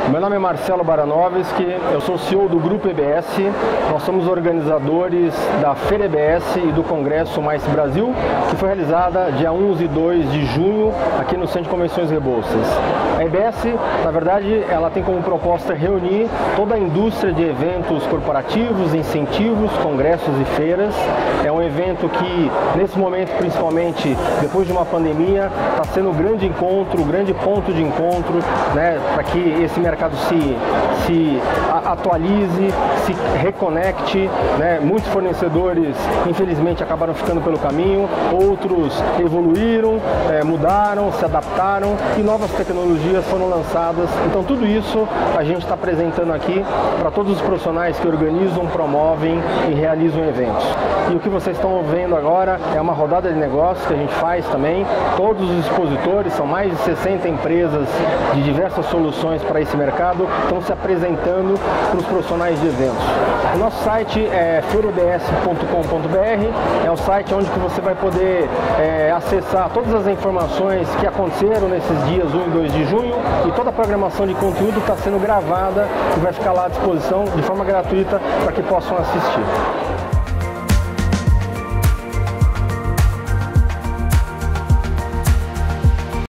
Meu nome é Marcelo Baranovski, eu sou CEO do Grupo EBS, nós somos organizadores da Feira EBS e do Congresso Mais Brasil, que foi realizada dia 11 e 2 de junho aqui no Centro de Convenções Rebouças. A EBS, na verdade, ela tem como proposta reunir toda a indústria de eventos corporativos, incentivos, congressos e feiras. É um evento que, nesse momento, principalmente depois de uma pandemia, está sendo um grande encontro, um grande ponto de encontro, né, para que esse mercado se atualize, se reconecte, né? Muitos fornecedores, infelizmente, acabaram ficando pelo caminho, outros evoluíram, mudaram, se adaptaram e novas tecnologias foram lançadas. Então, tudo isso a gente está apresentando aqui para todos os profissionais que organizam, promovem e realizam eventos. E o que vocês estão vendo agora é uma rodada de negócios que a gente faz também. Todos os expositores, são mais de 60 empresas de diversas soluções para esse mercado, estão se apresentando para os profissionais de eventos. O nosso site é feirebs.com.br, é o site onde que você vai poder acessar todas as informações que aconteceram nesses dias 1 e 2 de junho, e toda a programação de conteúdo está sendo gravada e vai ficar lá à disposição de forma gratuita para que possam assistir.